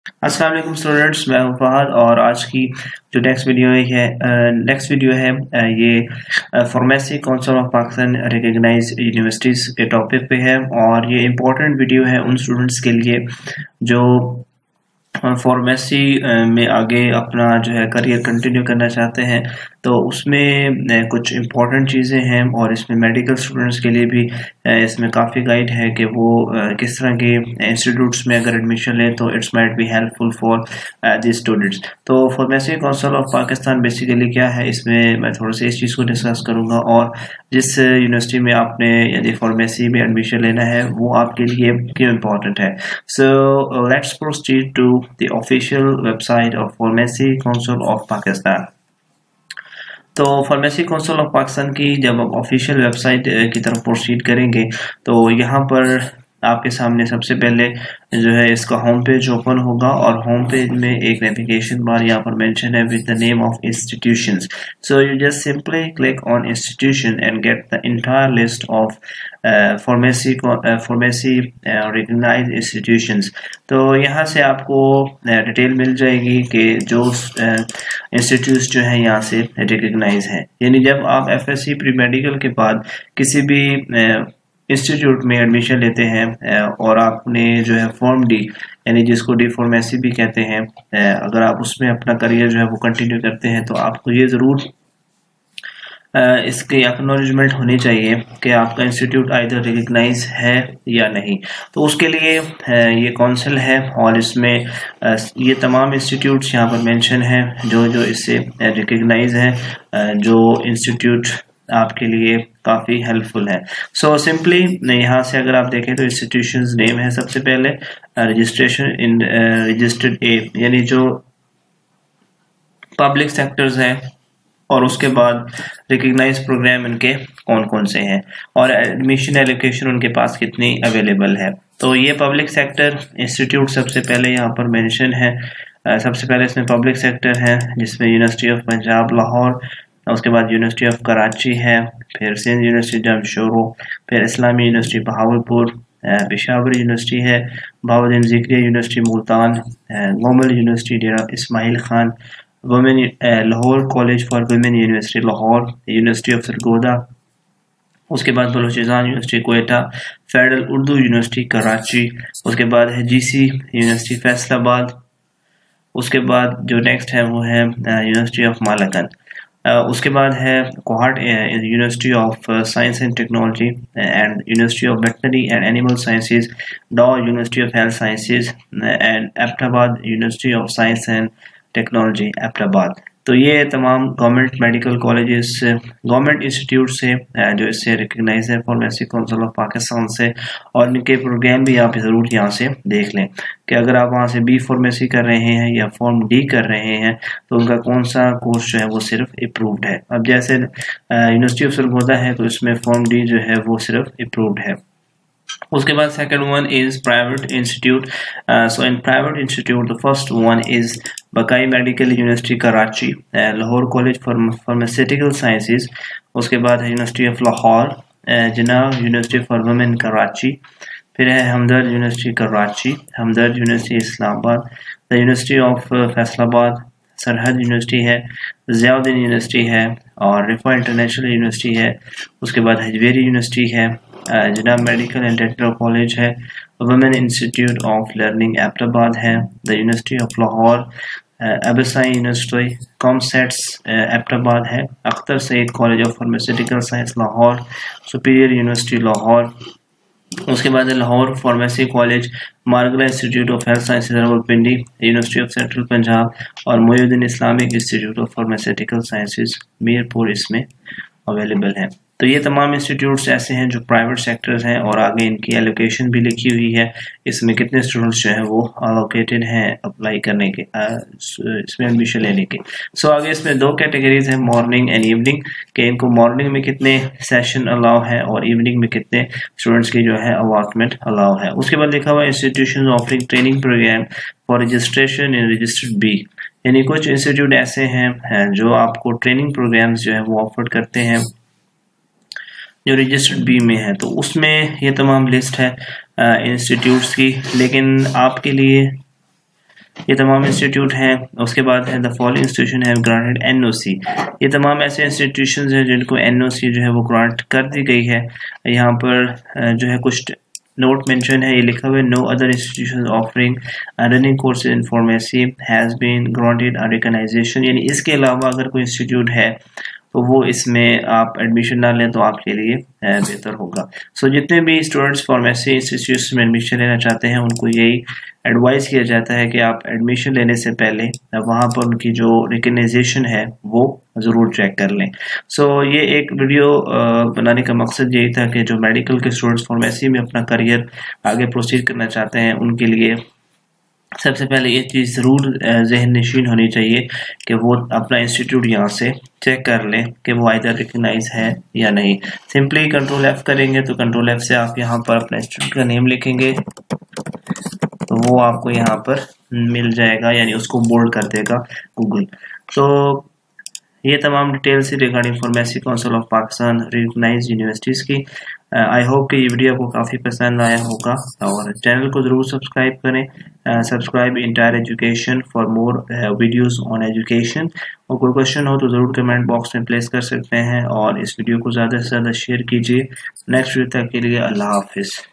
अस्सलाम वालेकुम स्टूडेंट्स, मैं हूं फहद और आज की जो नेक्स्ट वीडियो है ये pharmacy council of Pakistan recognize universities के टॉपिक पे है। और ये इम्पोर्टेंट वीडियो है उन स्टूडेंट्स के लिए जो फार्मेसी में आगे अपना जो है करियर कंटिन्यू करना चाहते हैं। तो उसमें कुछ इम्पोर्टेंट चीज़ें हैं और इसमें मेडिकल स्टूडेंट्स के लिए भी इसमें काफ़ी गाइड है कि वो किस तरह के इंस्टीट्यूट्स में अगर एडमिशन लें तो it's might be helpful for the students. तो pharmacy council of Pakistan basically क्या है, इसमें मैं थोड़ा सा इस चीज़ को डिस्कस करूँगा और जिस यूनिवर्सिटी में आपने यदि फार्मेसी में एडमिशन लेना है वो आपके लिए क्यों इम्पोर्टेंट है। So let's proceed to the official website of pharmacy council of Pakistan. तो फार्मेसी काउंसिल ऑफ पाकिस्तान की जब आप ऑफिशियल वेबसाइट की तरफ प्रोसीड करेंगे तो यहाँ पर आपके सामने सबसे पहले जो है इसका होम पेज ओपन होगा और होम पेज में एक नेविगेशन बार यहाँ पर मेंशन है with the name of institutions. So you just simply click on institution and get the entire list of pharmacy recognized institutions. तो यहाँ से आपको डिटेल मिल जाएगी कि जो इंस्टीट्यूट्स जो है यहाँ से रिकग्नाइज है। यानी जब आप एफएससी प्री मेडिकल के बाद किसी भी इंस्टीट्यूट में एडमिशन लेते हैं और आपने जो है फॉर्म डी यानी जिसको डी फार्मेसी भी कहते हैं, अगर आप उसमें अपना करियर जो है वो कंटिन्यू करते हैं तो आपको ये ज़रूर इसकी एक्नॉलेजमेंट होनी चाहिए कि आपका इंस्टीट्यूट आइदर रिकग्नाइज है या नहीं। तो उसके लिए ये काउंसिल है और इसमें ये तमाम इंस्टीट्यूट्स यहाँ पर मेंशन है जो इससे रिकग्नाइज है, जो इंस्टीट्यूट आपके लिए काफ़ी हेल्पफुल है। सो सिंपली यहाँ से अगर आप देखें तो इंस्टीट्यूशंस नेम है सबसे पहले, रजिस्ट्रेशन इन रजिस्टर्ड ए यानी जो पब्लिक सेक्टर्स हैं, और उसके बाद रिकग्नाइज प्रोग्राम इनके कौन कौन से हैं और एडमिशन एलोकेशन उनके पास कितनी अवेलेबल है। तो ये पब्लिक सेक्टर इंस्टीट्यूट सबसे पहले यहाँ पर मेंशन है। सबसे पहले इसमें पब्लिक सेक्टर है जिसमें यूनिवर्सिटी ऑफ पंजाब लाहौर, उसके बाद यूनिवर्सिटी ऑफ कराची है, फिर सिंध यूनिवर्सिटी जमशोरो, फिर इस्लामी यूनिवर्सिटी बहावलपुर, पेशावर यूनिवर्सिटी है, Bahauddin Zakariya university Multan, Gomal university Dera Ismail Khan, women Lahore college for women university Lahore, university of Sargodha, उसके बाद Balochistan university Quetta, federal Urdu university Karachi, उसके बाद है जीसी यूनिवर्सिटी फैसलाबाद, उसके बाद जो नेक्स्ट है वो है यूनिवर्सिटी ऑफ मालाकन, उसके बाद है Kohat university of science and technology and university of veterinary and animal sciences, Dow university of health sciences and Abbottabad university of science and technology Abbottabad. तो ये तमाम government medical colleges government institute से जो इससे रिकग्नाइज है फार्मेसी काउंसिल ऑफ पाकिस्तान से, और इनके प्रोग्राम भी आप ज़रूर यहाँ से देख लें कि अगर आप वहाँ से बी फार्मेसी कर रहे हैं या फॉर्म डी कर रहे हैं तो उनका कौन सा कोर्स जो है वो सिर्फ अप्रूव्ड है। अब जैसे यूनिवर्सिटी ऑफ सरगोदा है तो इसमें फॉर्म डी जो है वो सिर्फ अप्रूव्ड है। उसके बाद second one is private institute. So in private institute the first one is Baqai medical university Karachi, Lahore college for pharmaceutical sciences, उसके बाद है university of Lahore, Jinnah university for women Karachi, फिर है Hamdard university Karachi, Hamdard university Islamabad, the university of Faisalabad, Sarhad university है, Ziauddin university है और रिफा international university है, उसके बाद हजवेरी यूनिवर्सिटी है, Jinnah medical and dental college है, women institute of learning Abbottabad है, the university of Lahore, Abasyn university COMSATS Abbottabad है, Akhtar Saeed college of pharmaceutical science Lahore, superior university Lahore, उसके बाद Lahore pharmacy college, Margalla institute of health sciences Rawalpindi, university of central Punjab और Moinuddin Islamic institute of pharmaceutical sciences Mirpur इसमें available है। तो ये तमाम इंस्टीट्यूट्स ऐसे हैं जो प्राइवेट सेक्टर्स हैं और आगे इनकी एलोकेशन भी लिखी हुई है, इसमें कितने स्टूडेंट्स जो हैं वो अलोकेटेड हैं अप्लाई करने के इसमें एडमिशन लेने के। सो आगे इसमें दो कैटेगरीज हैं, मॉर्निंग एंड इवनिंग, कि इनको मॉर्निंग में कितने सेशन अलाउ है और इवनिंग में कितने स्टूडेंट्स की जो है अलॉटमेंट अलाउ है। उसके बाद लिखा हुआ institution offering training programme for registration in registered B, यानी कुछ इंस्टीट्यूट ऐसे हैं जो आपको ट्रेनिंग प्रोग्राम्स जो है वो ऑफर करते हैं जो रजिस्टर्ड बी में है। तो उसमें ये तमाम लिस्ट है इंस्टीट्यूट्स की, लेकिन आपके लिए ये तमाम इंस्टीट्यूट हैं। उसके बाद है द फॉलोइंग इंस्टीट्यूशन है ग्रांटेड एनओसी। ये तमाम ऐसे इंस्टीट्यूशंस हैं जिनको एनओसी जो है वो ग्रांट कर दी गई है। यहाँ पर जो है कुछ नोट मेंशन है, ये लिखा हुआ है no other institution offering running courses in pharmacy has been granted a recognition, यानी इसके अलावा अगर कोई इंस्टीट्यूट है तो वो इसमें आप एडमिशन ना लें तो आपके लिए बेहतर होगा। सो जितने भी स्टूडेंट्स फार्मेसी इंस्टीट्यूट्स में एडमिशन लेना चाहते हैं उनको यही एडवाइस किया जाता है कि आप एडमिशन लेने से पहले वहाँ पर उनकी जो रिकग्नाइजेशन है वो ज़रूर चेक कर लें। सो ये एक वीडियो बनाने का मकसद यही था कि जो मेडिकल के स्टूडेंट्स फार्मेसी में अपना करियर आगे प्रोसीड करना चाहते हैं उनके लिए सबसे पहले ये चीज़ ज़रूर जहन नशीन होनी चाहिए कि वो अपना इंस्टीट्यूट यहाँ से चेक कर लें कि वो आइदर रिकग्नाइज है या नहीं। सिंपली कंट्रोल F करेंगे तो कंट्रोल F से आप यहाँ पर अपना इंस्टीट्यूट का नेम लिखेंगे तो वो आपको यहाँ पर मिल जाएगा, यानी उसको बोल्ड कर देगा गूगल। तो ये तमाम details regarding pharmacy council of Pakistan recognize universities की। आई होप कि ये वीडियो आपको काफ़ी पसंद आया होगा और चैनल को ज़रूर सब्सक्राइब करें। Subscribe entire education for more videos on education. और कोई क्वेश्चन हो तो ज़रूर कमेंट बॉक्स में प्लेस कर सकते हैं और इस वीडियो को ज़्यादा से ज़्यादा शेयर कीजिए। नेक्स्ट वीडियो तक के लिए अल्लाह हाफिज़।